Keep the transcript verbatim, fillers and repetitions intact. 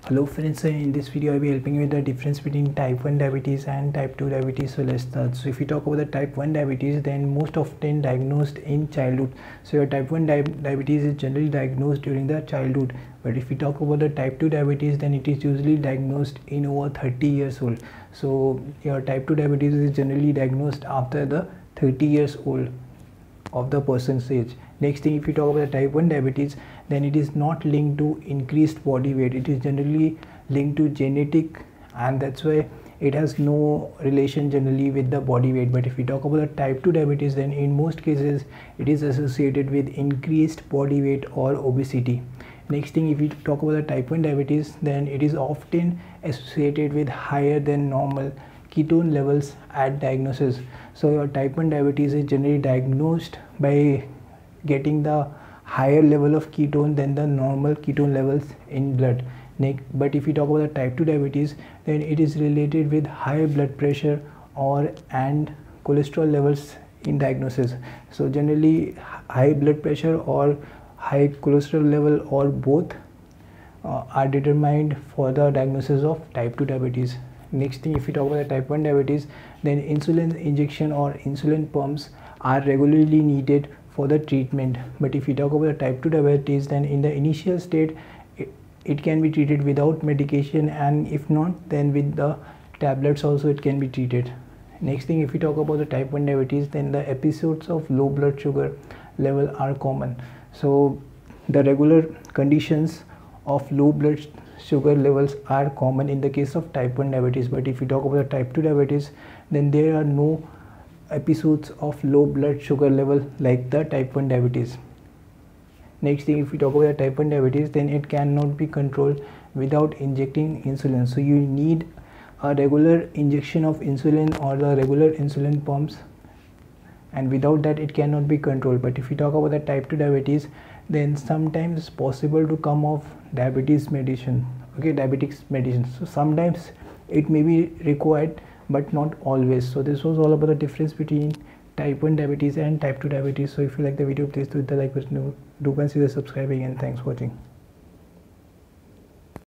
Hello friends, in this video I'll be helping you with the difference between type one diabetes and type two diabetes. So let's start. So if you talk about the type one diabetes, then most often diagnosed in childhood. So your type one di diabetes is generally diagnosed during the childhood, but if you talk about the type two diabetes, then it is usually diagnosed in over thirty years old. So your type two diabetes is generally diagnosed after the thirty years old of the person's age. Next thing, if you talk about the type one diabetes, then it is not linked to increased body weight. It is generally linked to genetic, and that's why it has no relation generally with the body weight. But if we talk about the type two diabetes, then in most cases it is associated with increased body weight or obesity. Next thing, if we talk about the type one diabetes, then it is often associated with higher than normal ketone levels at diagnosis. So your type one diabetes is generally diagnosed by getting the higher level of ketone than the normal ketone levels in blood. But if you talk about the type two diabetes, then it is related with high blood pressure or and cholesterol levels in diagnosis. So generally high blood pressure or high cholesterol level or both uh, are determined for the diagnosis of type two diabetes. Next thing, if you talk about the type one diabetes, then insulin injection or insulin pumps are regularly needed for the treatment. But if you talk about the type two diabetes, then in the initial state it, it can be treated without medication, and if not, then with the tablets also it can be treated. Next thing, if you talk about the type one diabetes, then the episodes of low blood sugar level are common. So the regular conditions of low blood sugar levels are common in the case of type one diabetes. But if you talk about the type two diabetes, then there are no episodes of low blood sugar level like the type one diabetes. Next thing, if we talk about the type one diabetes, then it cannot be controlled without injecting insulin. So you need a regular injection of insulin or the regular insulin pumps, and without that it cannot be controlled. But if you talk about the type two diabetes, then sometimes it's possible to come off diabetes medicine, okay, diabetics medicine. So sometimes it may be required, but not always. So this was all about the difference between type one diabetes and type two diabetes. So if you like the video, please do hit the like button, do consider subscribing, and thanks for watching.